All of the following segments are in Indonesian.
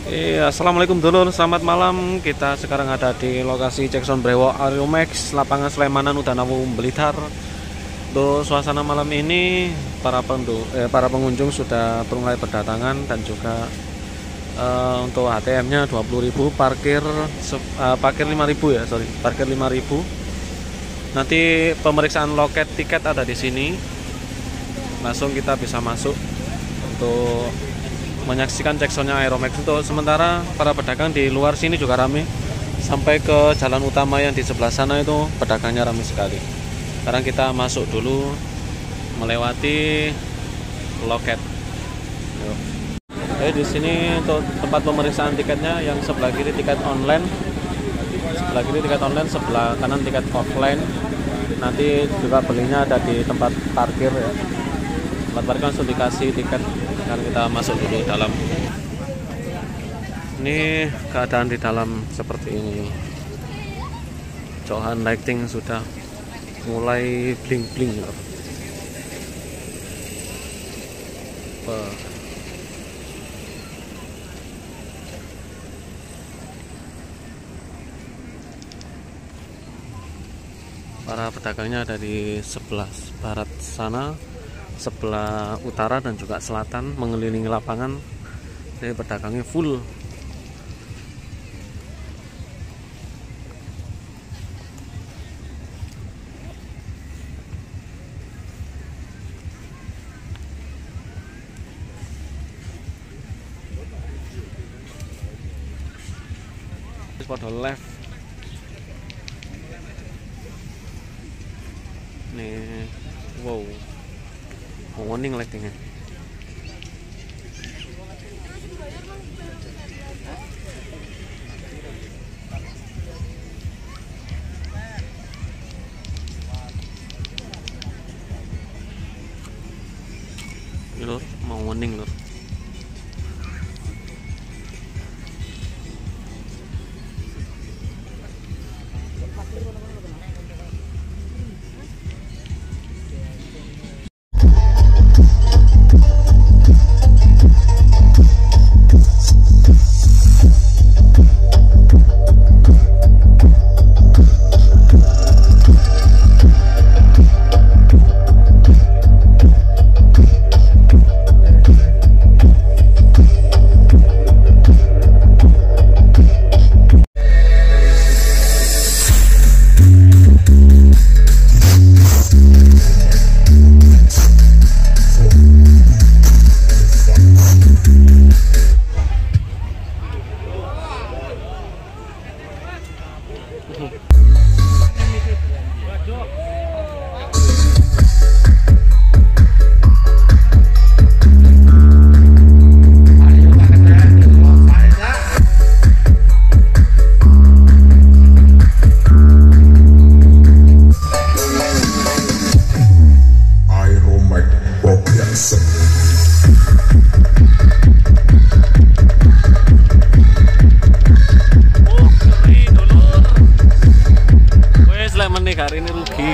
Assalamualaikum dulur, selamat malam. Kita sekarang ada di lokasi Jackson Brewo Ariomax, lapangan Slemanan Udanawu Blitar. Untuk suasana malam ini para pengunjung sudah mulai berdatangan dan juga untuk ATM-nya 20.000, parkir 5.000 ya, parkir 5.000. Nanti pemeriksaan loket tiket ada di sini. Langsung kita bisa masuk untuk menyaksikan Jacksonnya Aeromax. Untuk sementara para pedagang di luar sini juga ramai, sampai ke jalan utama yang di sebelah sana itu pedagangnya ramai sekali. Sekarang kita masuk dulu melewati loket. Di sini untuk tempat pemeriksaan tiketnya, yang sebelah kiri tiket online, sebelah kanan tiket offline. Nanti juga belinya ada di tempat parkir ya. Tempat parkir langsung dikasih tiket. Sekarang kita masuk dulu dalam. Ini keadaan di dalam seperti ini. Johan lighting sudah mulai bling-bling loh. Para pedagangnya ada di sebelah barat sana, sebelah utara dan juga selatan, mengelilingi lapangan. Jadi pedagangnya full. Pada left nih, wow, warning lightingnya. Ini lor, mau warning lor. Hari ini rugi.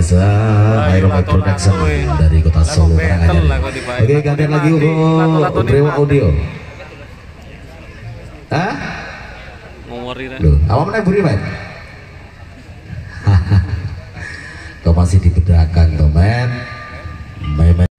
biasa Aeromed Production dari kota Solo Karanganyar. Oke, gantian lagi untuk Brewo Audio. Hah? Loh, awak mana buri, Mas? Kau masih di belakang, toh, men.